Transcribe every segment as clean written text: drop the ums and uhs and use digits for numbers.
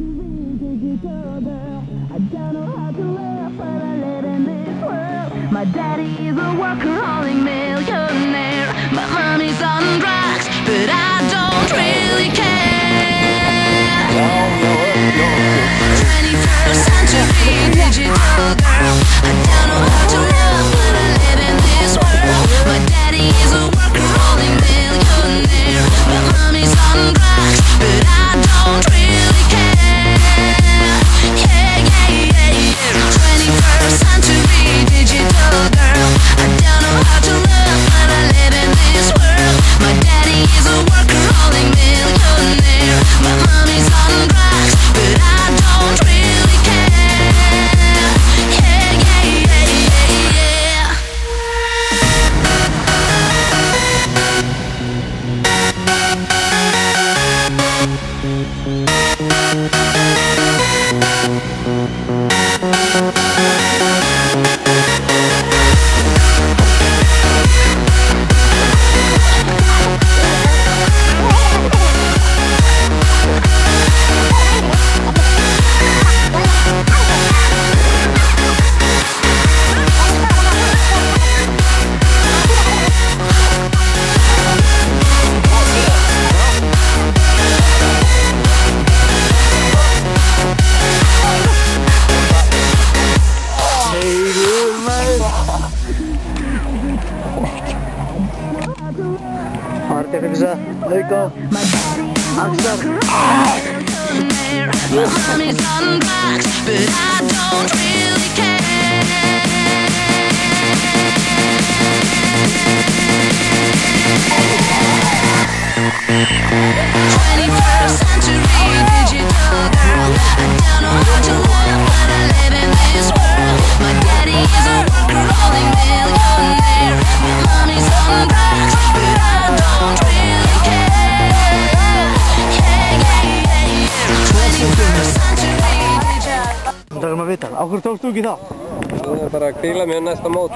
My daddy is a workaholic millionaire. My money's on drugs, but I don't really care. 21st century digital girl. I don't know how to love, but I live in this world. My daddy is a workaholic millionaire. My money's on drugs, but I don't really care. Yeah, yeah, yeah, yeah. 21st century digital girl. I don't know how to love, but I live in this world. My daddy is a workaholic millionaire. My money's on drugs, but I don't really care. Yeah, yeah, yeah, yeah, yeah. Hartelijk gezegd, leuk op. Achter. My money's on drugs, but I don't really care. 21st century digital girl. I don't know how to love, but I live in this world. My daddy is a workaholic millionaire. My money's on drugs, but I don't really care. Yeah, yeah, yeah, yeah. 21st century digital. Það er maður vital. Á hverju tókst þú ekki þá? Það er bara að kvíla mér næsta mót.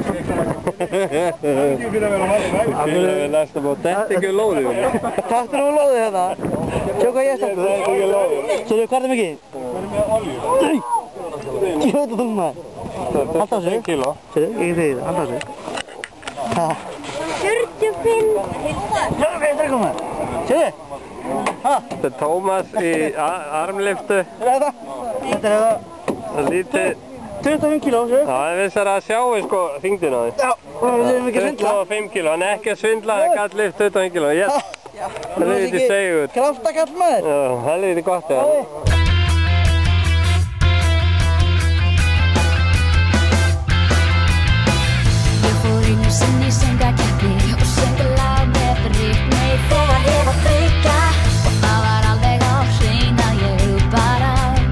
Kvíla mér næsta mót. Þetta er ekki lóðið. Takk fyrir að lóðið hérna. Sjá hvað ég stakkur. Þetta er ekki lóðið. Svo hvað er mikið? Nei! Ég veit að þú maður. Halda á sig. 5 kíló. Sérðu, ég þegi það. Halda á sig. 45. Það er komið. Sérðu? Þetta er Tómas í armlyftu. Þetta er það. Það er lítið. 25 kíló, sérðu? Það er vissar að sjáu sko þyngdina á því. Já, og við erum ekki að svindla. 25 kíló, hann er ekki að svindla, hann gæti lyft 25 kíló. Yes! Helviti segur. Kraftakall maður. Já, helviti gott eða. Ég fór einu sinni í söngvakeppni og söng lag með Britney þegar ég var 3 og það var alveg á hreinu að ég bara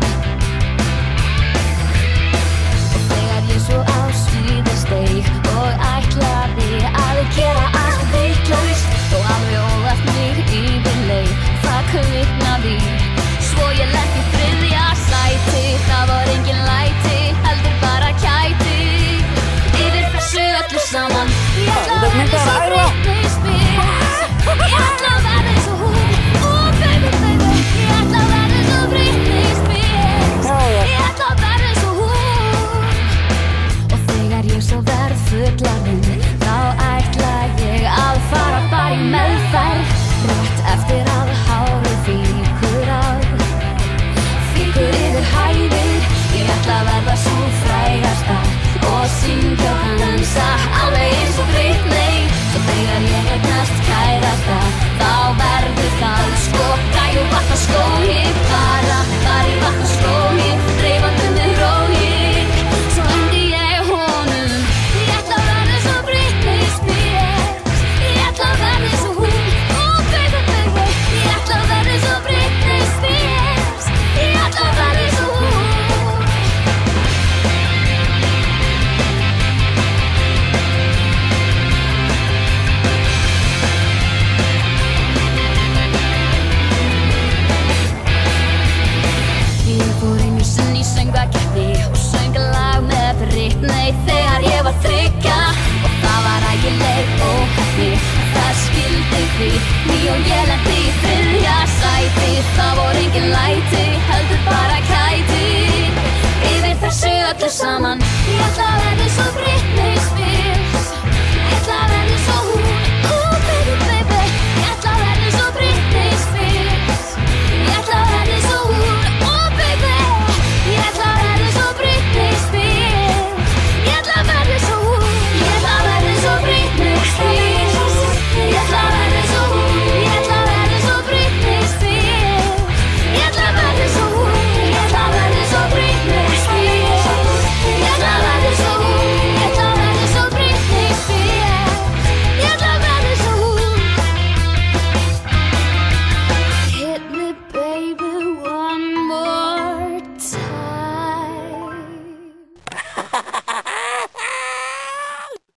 og þegar ég svo á sviðið steig og ætlaði að gera allt vitlaust þó alveg óvart mig yfirleið það kviknaði svo ég lenti í 3. sæti það var engin læti heldur bara kæti yfir þessu öllu saman ég ætla að verða eins og Britney Spears ég ætla að verða eins og hún oh baby baby ég ætla að verða eins og Britney Spears ég ætla að verða eins og hún og þegar ég svo verð fullorðin þá ætla ég að fara bara í meðferð rétt eftir að hárið fíkur yfir hæðir ég ætla að verða svo frægasta og syngja og dansa alveg eins og Britney svo þegar ég eignast kærasta þá verður það sko græ og vatnaskói bara þar í vatnaskói dreifandi með rói svo endi ég honum ég ætla að verða eins og Britney Spears ég ætla að verða eins og hún oh baby baby ég ætla að verða eins og Britney Spears ég ætla að verða eins og hún Ég fór einu sinni í söngvakeppni og söng lag með Britney þegar ég var 3 og það var ægileg óheppni það skildi því og ég lenti í 3. sæti það voru engin læti heldur öllu saman. Ég ætla að verða svo